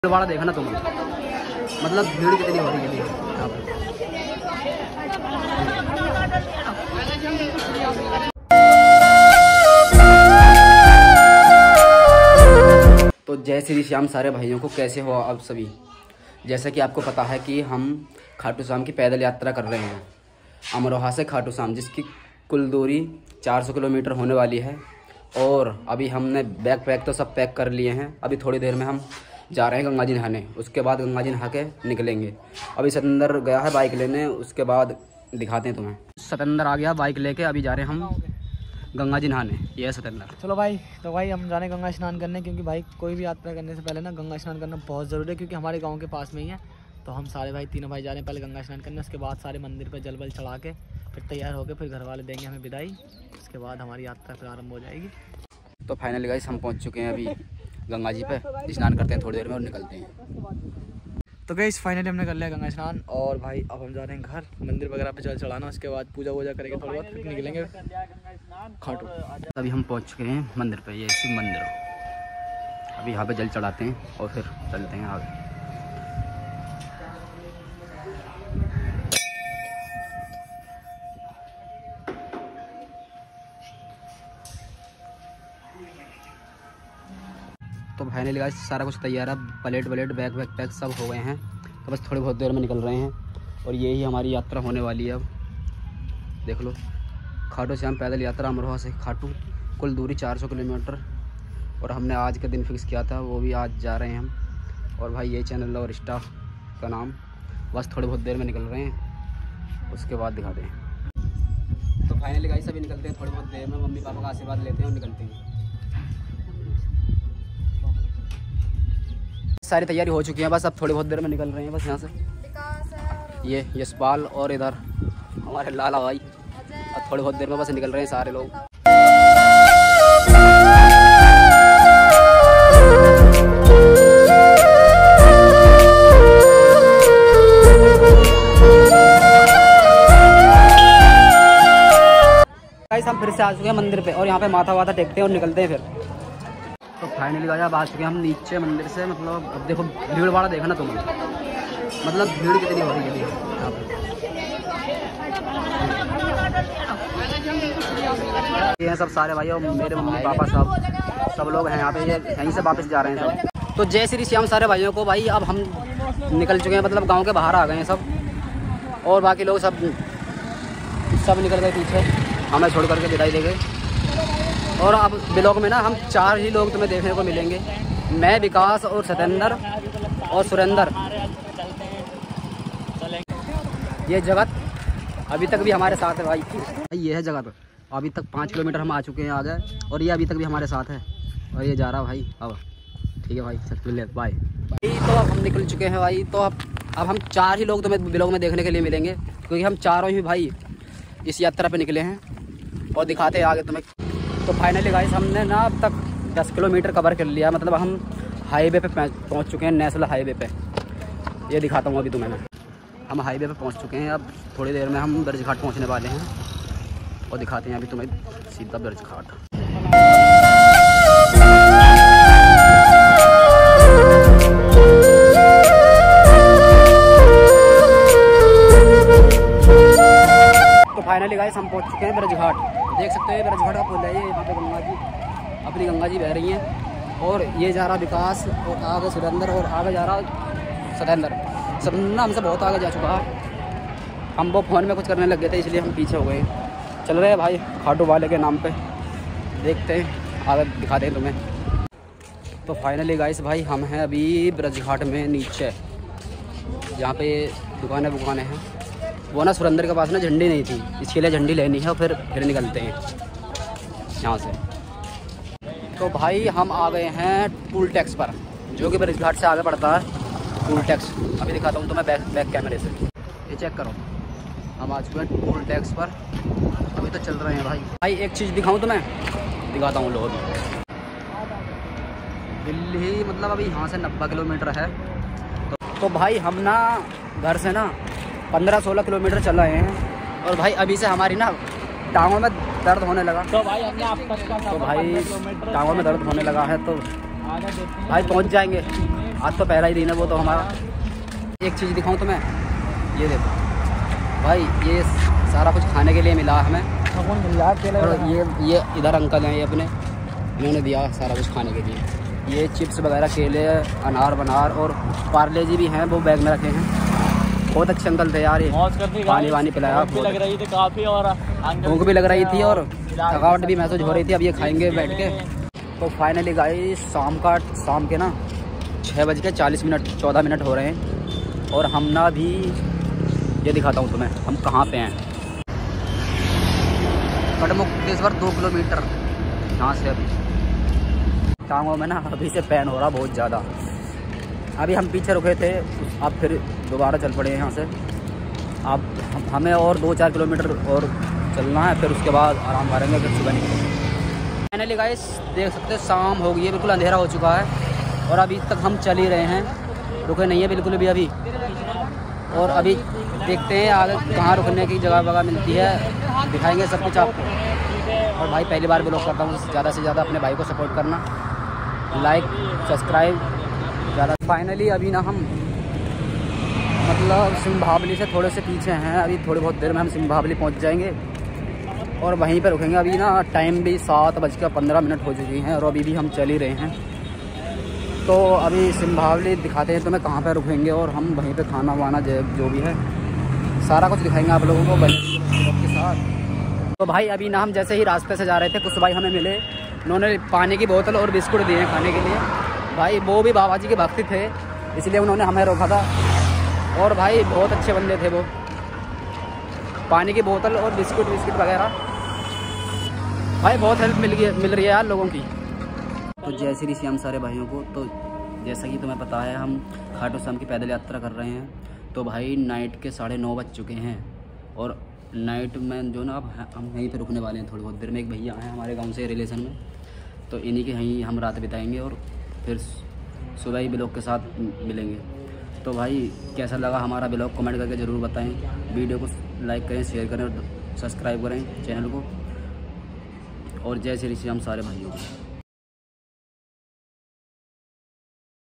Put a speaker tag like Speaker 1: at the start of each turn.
Speaker 1: वाला देखा ना तुम, मतलब भीड़ कितनी हो रही है यहाँ पे। तो जय श्री श्याम सारे भाइयों को, कैसे हो आप सभी। जैसा कि आपको पता है कि हम खाटू श्याम की पैदल यात्रा कर रहे हैं अमरोहा से खाटू श्याम, जिसकी कुल दूरी 400 किलोमीटर होने वाली है। और अभी हमने बैग पैक तो सब पैक कर लिए हैं। अभी थोड़ी देर में हम जा रहे हैं गंगा जी नहाने, उसके बाद गंगा जी नहा के निकलेंगे। अभी सतेंद्र गया है बाइक लेने, उसके बाद दिखाते हैं तुम्हें। सतेंद्र आ गया बाइक लेके, अभी जा रहे हैं हम गंगा जी नहाने। ये है सतेंद्र।
Speaker 2: चलो भाई, तो भाई हम जाने गंगा स्नान करने, क्योंकि भाई कोई भी यात्रा करने से पहले ना गंगा स्नान करना बहुत ज़रूरी है, क्योंकि हमारे गाँव के पास में ही है। तो हम सारे भाई तीनों भाई जा रहे हैं पहले गंगा स्नान करने, उसके बाद सारे मंदिर पर जल बल चढ़ा के फिर तैयार होकर फिर घर वाले देंगे हमें विदाई। उसके बाद हमारी यात्रा फिर आरम्भ हो जाएगी।
Speaker 1: तो फाइनली गाइस हम पहुंच चुके हैं अभी गंगा जी पे। स्नान करते हैं थोड़ी देर में और निकलते हैं।
Speaker 2: तो गाइस फाइनली हमने कर लिया गंगा स्नान, और भाई अब हम जा रहे हैं घर, मंदिर वगैरह पे जल चढ़ाना, उसके बाद पूजा वूजा करेंगे थोड़ी बहुत, फिर निकलेंगे खाटू।
Speaker 1: अभी हम पहुंच चुके हैं मंदिर पे, ये शिव मंदिर। अभी यहाँ पे जल चढ़ाते हैं और फिर चलते हैं आगे। तो फाइनली गाइस सारा कुछ तैयार है, प्लेट वलेट बैग वैग पैक सब हो गए हैं। तो बस थोड़ी बहुत देर में निकल रहे हैं और यही हमारी यात्रा होने वाली है। अब देख लो, खाटू श्याम पैदल यात्रा अमरोहा से खाटू, कुल दूरी 400 किलोमीटर। और हमने आज का दिन फिक्स किया था, वो भी आज जा रहे हैं हम। और भाई ये चैनल और इंस्टा का नाम। बस थोड़ी बहुत देर में निकल रहे हैं, उसके बाद दिखाते हैं। तो फाइनली गाइस अभी निकलते हैं थोड़ी बहुत देर में, मम्मी पापा का आशीर्वाद लेते हैं और निकलते हैं। सारी तैयारी हो चुकी है, बस अब थोड़ी बहुत देर में निकल रहे हैं बस यहाँ से। ये यशपाल और इधर हमारे लाला भाई, अब थोड़ी बहुत देर में बस निकल रहे हैं सारे लोग। गाइस हम फिर से आ चुके हैं मंदिर पे और यहाँ पे माथा वाथा टेकते हैं और निकलते हैं फिर। तो फाइनली गाइस अब आ चुके हैं हम नीचे मंदिर से। मतलब अब देखो भीड़ वाला देखा ना तुम, मतलब भीड़ कितनी हो रही है यहाँ पे। ये हैं सब सारे भाई और मेरे मम्मी पापा सब लोग हैं यहाँ पे, ये यहीं से वापस जा रहे हैं सब। तो जय श्री श्याम सारे भाइयों को। भाई अब हम निकल चुके हैं, मतलब गाँव के बाहर आ गए हैं सब, और बाकी लोग सब निकल गए पीछे, हमें छोड़ करके विदाई दे गए। और अब ब्लॉग में ना हम 4 ही लोग तुम्हें देखने को मिलेंगे, मैं, विकास और सतेंद्र और सुरेंद्र। ये जगत अभी तक भी हमारे साथ है भाई, ये है जगत। अभी तक 5 किलोमीटर हम आ चुके हैं आगे, और ये अभी तक भी हमारे साथ है और ये जा रहा भाई। अब ठीक है भाई, चल बाय। तो अब हम निकल चुके हैं भाई। तो अब हम 4 ही लोग तुम्हें ब्लॉग में देखने के लिए मिलेंगे, क्योंकि हम चारों ही भाई इस यात्रा पे निकले हैं और दिखाते हैं आगे तुम्हें। तो फाइनली गाइस हमने ना अब तक 10 किलोमीटर कवर कर लिया, मतलब हम हाईवे पे पहुंच चुके हैं, नेशनल हाईवे पे। ये दिखाता हूँ अभी तुम्हें मैं। हम हाईवे पे पहुंच चुके हैं, अब थोड़ी देर में हम ब्रज घाट पहुंचने वाले हैं और दिखाते हैं अभी तुम्हें सीधा ब्रज घाट। तो फाइनली गाइस हम पहुंच चुके हैं ब्रज घाट। देख सकते हैं ब्रज घाट का पुल है ये, यहाँ पे गंगा जी, अपनी गंगा जी बह रही हैं। और ये जा रहा विकास, और आगे सुरेंद्र, और आगे जा रहा सतेंद्र। सतेंद्र हमसे बहुत आगे जा चुका है, हम वो फ़ोन में कुछ करने लग गए थे, इसलिए हम पीछे हो गए। चल रहे हैं भाई खाटू वाले के नाम पे, देखते हैं आगे दिखाते हैं तुम्हें। तो फाइनली गाइस भाई हम हैं अभी ब्रज घाट में नीचे, जहाँ पे दुकानें हैं। वो ना सुरेंद्र के पास ना झंडी नहीं थी, इसके लिए झंडी लेनी है और फिर निकलते हैं यहाँ से। तो भाई हम आ गए हैं टूल टैक्स पर, जो कि ब्रिज घाट से आगे पड़ता है टूल टैक्स। अभी दिखाता हूँ तुम्हें बैक कैमरे से, ये चेक करो। हम आ चुके हैं टूल टैक्स पर, अभी तो चल रहे हैं भाई। एक चीज़ दिखाऊँ तुम्हें, दिखाता हूँ लोग। दिल्ली मतलब अभी यहाँ से 90 किलोमीटर है। तो भाई हम ना घर से ना 15-16 किलोमीटर चल रहे हैं, और भाई अभी से हमारी ना टांगों में दर्द होने लगा। तो भाई टांगों में दर्द होने लगा है, तो भाई पहुंच जाएंगे, आज तो पहला ही दिन है वो तो हमारा। एक चीज़ दिखाऊं तो मैं, ये देखो भाई, ये सारा कुछ खाने के लिए मिला हमें। और ये इधर अंकल हैं, ये अपने इन्होंने दिया सारा कुछ खाने के लिए। ये चिप्स वगैरह, केले, अनार बनार और पार्ले जी भी हैं, वो बैग में रखे हैं। बहुत अच्छे अंकल थे यार, ये पानी वानी पिलाया,
Speaker 2: लग रही थी काफ़ी और
Speaker 1: भूख भी लग रही थी और थकावट भी महसूस हो रही थी। अब ये खाएंगे बैठ के। तो फाइनली गाइस शाम के ना 6:40 14 हो रहे हैं और हम ना भी, ये दिखाता हूँ तुम्हें हम कहाँ पे हैं। गढ़मुक्तेश्वर 2 किलोमीटर यहाँ से। अभी टांगों में ना अभी से पेन हो रहा बहुत ज़्यादा। अभी हम पीछे रुके थे, अब फिर दोबारा चल पड़े हैं यहाँ से। अब हमें और 2-4 किलोमीटर और चलना है, फिर उसके बाद आराम करेंगे, फिर सुबह निकलेंगे। फाइनली गाइस देख सकते हैं शाम हो गई है, बिल्कुल अंधेरा हो चुका है और अभी तक हम चल ही रहे हैं, रुके नहीं है बिल्कुल भी अभी। और अभी देखते हैं आगे कहाँ रुकने की जगह वगैरह मिलती है, दिखाएंगे सब कुछ आपको। और भाई पहली बार ब्लॉग करता हूँ, ज़्यादा से ज़्यादा अपने भाई को सपोर्ट करना, लाइक सब्सक्राइब ज़्यादा। फाइनली अभी ना हम मतलब सिंभावली से थोड़े से पीछे हैं, अभी थोड़ी बहुत देर में हम सिंभावली पहुँच जाएंगे और वहीं पर रुकेंगे। अभी ना टाइम भी 7:15 हो चुकी हैं और अभी भी हम चल ही रहे हैं। तो अभी सिंभावली दिखाते हैं तुम्हें कहाँ पर रुकेंगे और हम वहीं पे खाना वाना जो भी है सारा कुछ दिखाएंगे आप लोगों को के साथ। तो भाई अभी ना हम जैसे ही रास्ते से जा रहे थे, कुछ भाई हमें मिले, उन्होंने पानी की बोतल और बिस्कुट दिए खाने के लिए। भाई वो भी बाबा जी के भक्त थे, इसलिए उन्होंने हमें रोका था। और भाई बहुत अच्छे बंदे थे वो, पानी की बोतल और बिस्कुट वगैरह। भाई बहुत हेल्प मिल रही है यार लोगों की। तो जय श्री श्याम सारे भाइयों को। तो जैसा कि तुम्हें पता है हम खाटू श्याम की पैदल यात्रा कर रहे हैं। तो भाई नाइट के 9:30 बज चुके हैं और नाइट में जो ना अब हम यहीं पे रुकने वाले हैं थोड़ी बहुत देर में। एक भैया हैं हमारे गांव से रिलेशन में, तो इन्हीं के यहीं हम रात बिताएंगे और फिर सुबह ही ब्लॉग के साथ मिलेंगे। तो भाई कैसा लगा हमारा ब्लॉग कमेंट करके ज़रूर बताएं। वीडियो को लाइक करें, शेयर करें और सब्सक्राइब करें चैनल को। और जय श्री श्याम सारे भाइयों को।